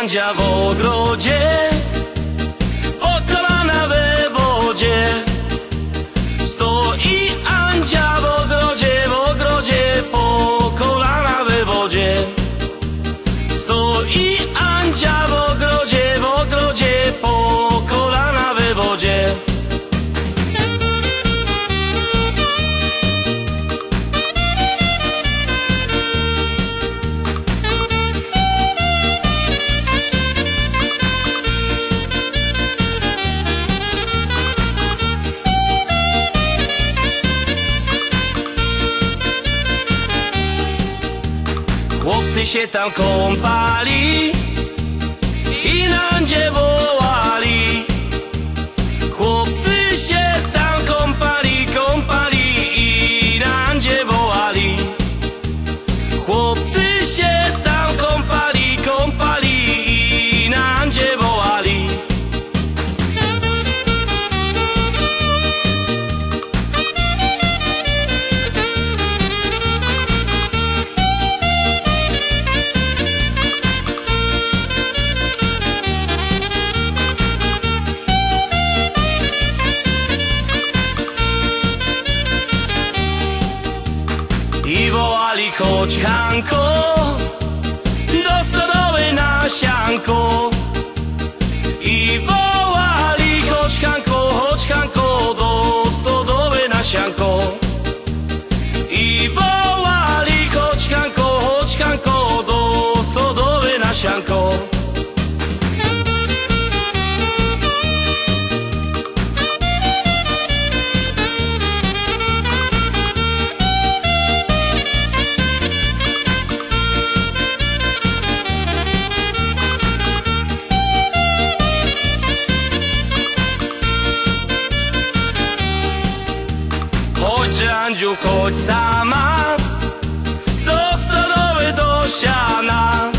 Andzia w ogrodzie, po kolana we wodzie. Stoi Andzia w ogrodzie, po kolana we wodzie. Stoi Andzia w ogrodzie, po kolana we wodzie. Chłopcy się tam kąpali i na Andzię wołali. Chłopcy się tam kąpali i na Andzię wołali. Chłopcy się tam kąpali i na Andzię wołali. I wołali: chodź Hanko, do stodoły na sianko. I wołali: chodź Hanko, do stodoły na sianko. I wołali: chodź Hanko, do stodoły na sianko. Chodź Andziu, chodź sama, do stodoły, do siana.